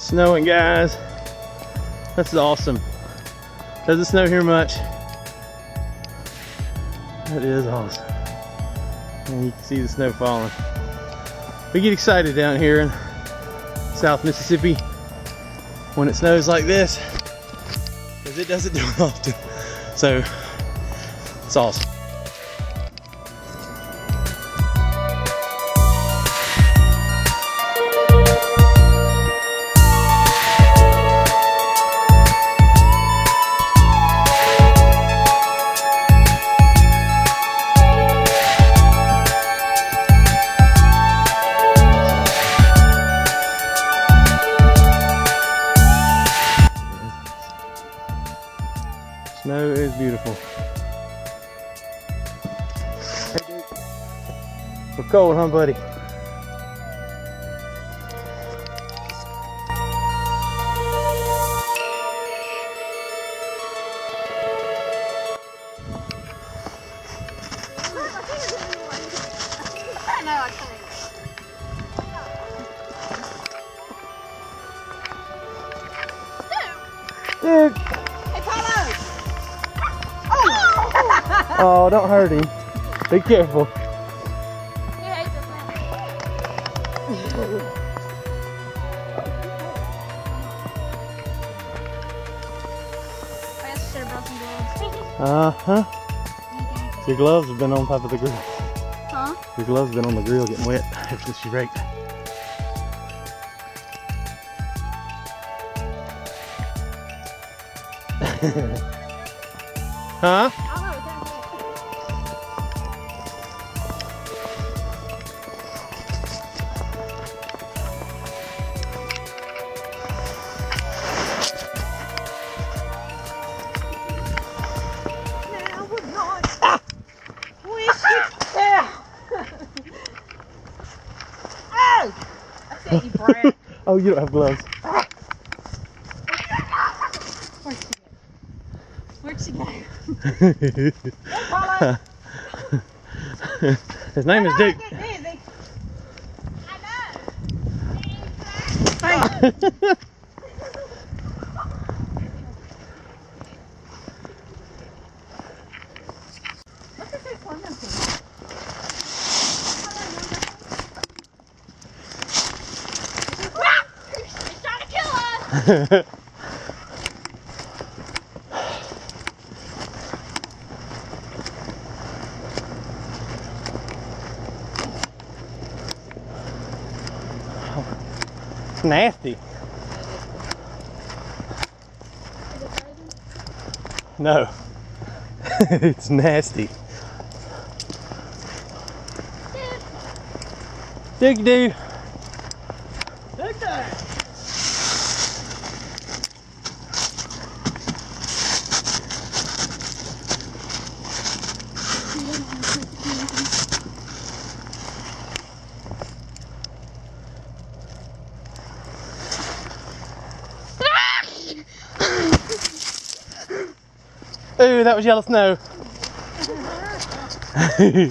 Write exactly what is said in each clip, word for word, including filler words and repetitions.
Snowing, guys. This is awesome. Doesn't snow here much. That is awesome. And you can see the snow falling. We get excited down here in South Mississippi when it snows like this, because it doesn't do it often. So it's awesome. Snow is beautiful. Hey, dude. We're cold, huh, buddy? Dude! Oh, don't hurt him. Be careful. He hates us now. I guess I should have brought some gloves. Uh-huh. Your gloves have been on top of the grill. Huh? Your gloves have been on the grill getting wet ever since you raked. Huh? Oh, you don't have gloves. Where'd she go? Where'd she go? His name is Duke. I know. It's nasty. No. It's nasty. Dig do. Dig there. Ooh, that was yellow snow. I'm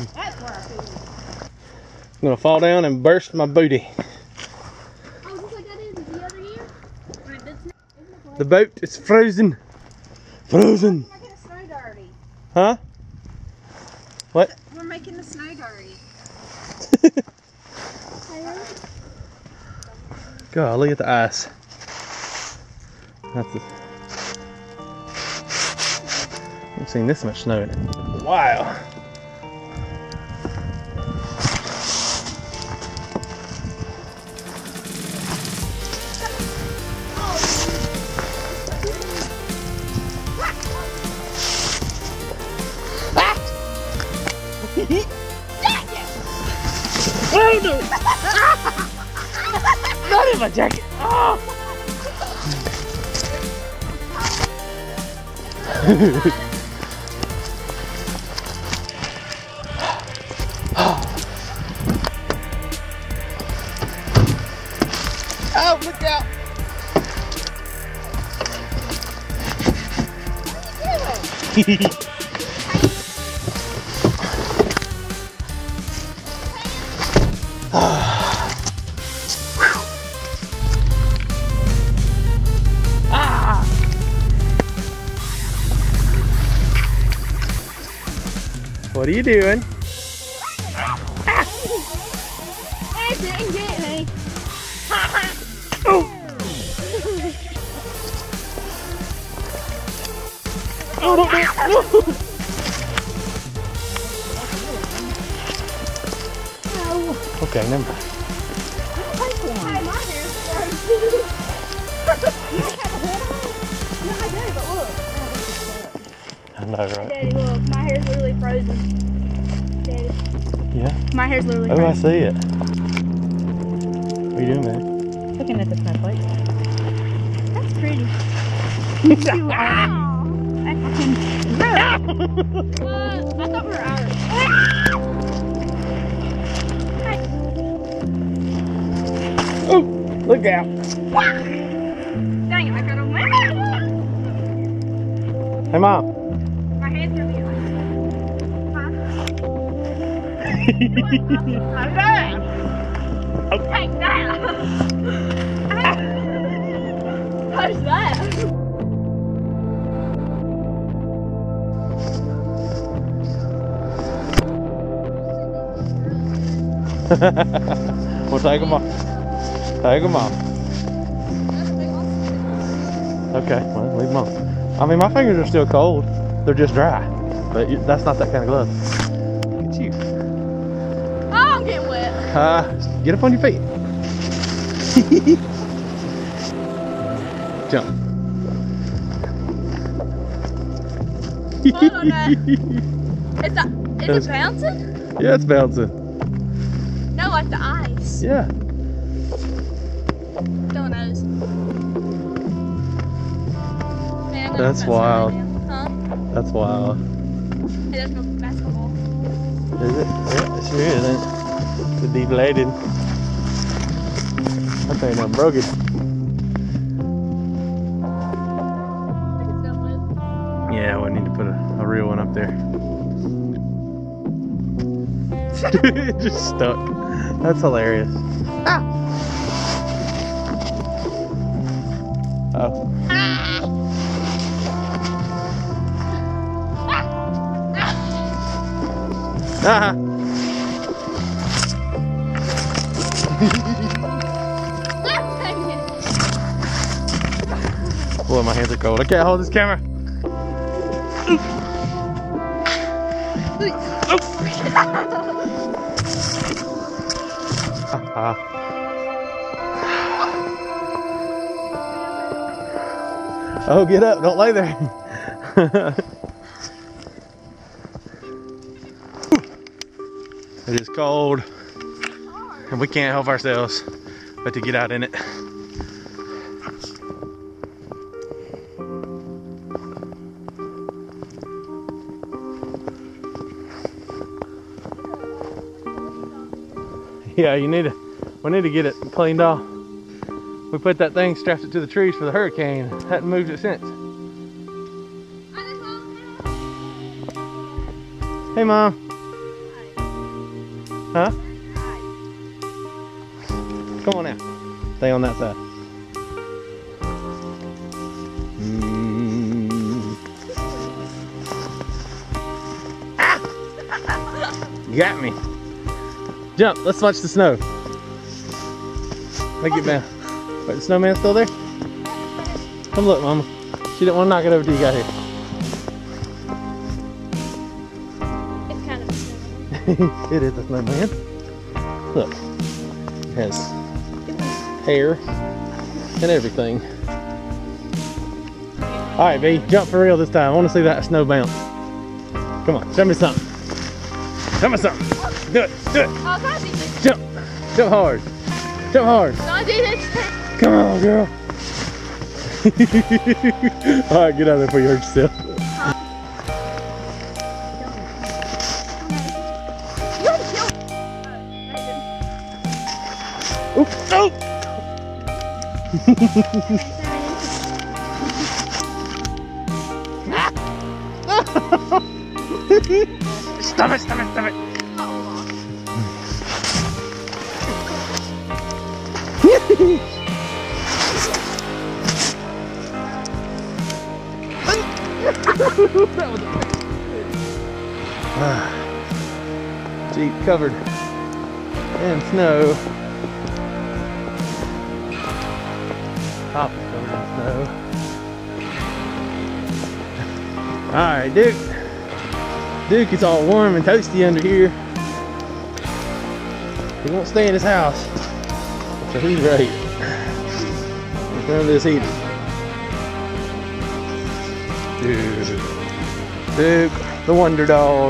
gonna fall down and burst my booty. Oh, just like I did the other year? The boat is frozen. Frozen. We're making the snow dirty. Huh? What? We're making the snow dirty. Golly, at the ice. That's a, I haven't seen this much snow in it. Wow. Oh no! Not in my jacket! Oh. Oh, look out! What are you doing? What are you doing? It didn't get me. Oh! Oh, no, no, no. Okay, never mind. Hey, my hair's frozen. You don't have a hood on? No, I do, but look. I know, right? Daddy, look. My hair's literally frozen. Daddy. Yeah? My hair's literally Oh, I frozen. see it. What are you doing, man? Looking at the snowflake. That's pretty. You are. I fucking. What? I thought we were Irish. Oh, look out. Dang it, I got him. Hey, Mom. My hands are really hot. Oh. Take that! How's that? Well, take them off. Take them off. Okay, well, leave them on. I mean, my fingers are still cold. They're just dry. But you, that's not that kind of glove. Look at you. Oh, I'm getting wet. Uh, get up on your feet. Jump. Oh, no. It's a, is it bouncing? Yeah, it's bouncing. No, like the ice. Yeah. Don't knows. Man, I'm gonna That's go wild. now. Huh? That's wild. Hey, that's no basketball. Is it? Yeah, it sure is, ain't it? The deflated. That thing done broke it. I can still move. Yeah, we need to put a, a real one up there. It just stuck. That's hilarious. Ah. Oh. Ah. Dang it. Boy, my hands are cold. I can't hold this camera. Ah. Oh, get up. Don't lay there. It is cold. And we can't help ourselves but to get out in it. Yeah, you need to, we need to get it cleaned off. We put that thing, strapped it to the trees for the hurricane. Hadn't moved it since. Hey, Mom. Huh? Come on now. Stay on that side. Mm. Ah! You got me. Jump, let's watch the snow. Make it down. Wait, the snowman's still there? Come look, Mama. She didn't want to knock it over till you got here. It's kind of a snowman. It is a snowman. Look. It has hair and everything. Alright, B, jump for real this time. I want to see that snow bounce. Come on, show me something. Show me something. Do it, do it. Oh, can I do this? Jump. Jump hard. Jump hard. Can I do this? Come on, girl. Alright, get out of there before you hurt yourself. Oop. Oh! Stop it, stop it, stop it. That was Jeep covered in snow. Top is covered in snow. Alright, Duke. Duke is all warm and toasty under here. He won't stay in his house, so he's right in front of this heater. Duke. Duke, the wonder dog.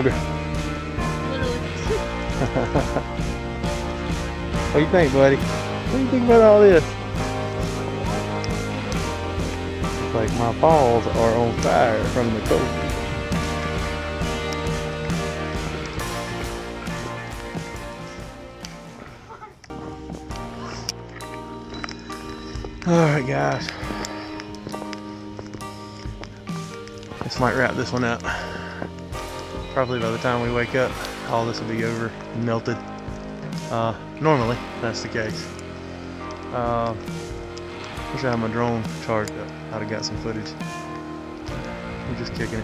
What do you think, buddy? What do you think about all this? It's like my paws are on fire from the cold. Alright guys, this might wrap this one up. Probably by the time we wake up, all this will be over and melted. Uh, normally, that's the case. Uh, wish I had my drone charged up. I'd have got some footage. I'm just kicking it.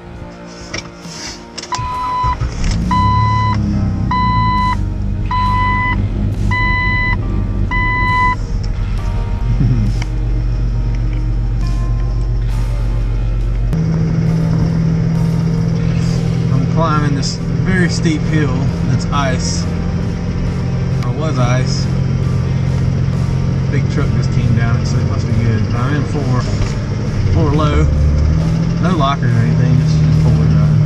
Climbing this very steep hill that's ice, or was ice. Big truck just came down it, so it must be good. I'm in four, four low, no lockers or anything, just, just four wheel drive.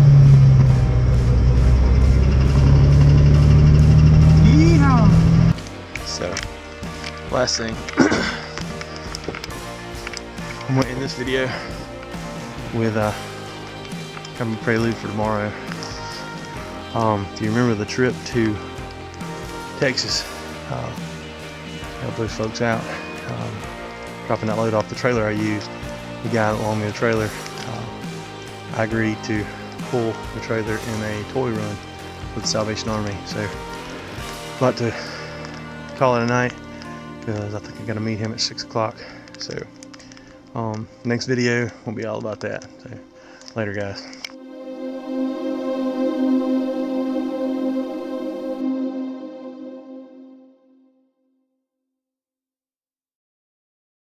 Yeehaw! So, last thing, I'm gonna end this video with uh. kind of a prelude for tomorrow. Um, if you remember the trip to Texas, uh, help those folks out, um, dropping that load off the trailer I used, the guy that loaned me the trailer, uh, I agreed to pull the trailer in a toy run with the Salvation Army. So I'm about to call it a night because I think I got to meet him at six o'clock. So um, next video will be all about that. So later guys.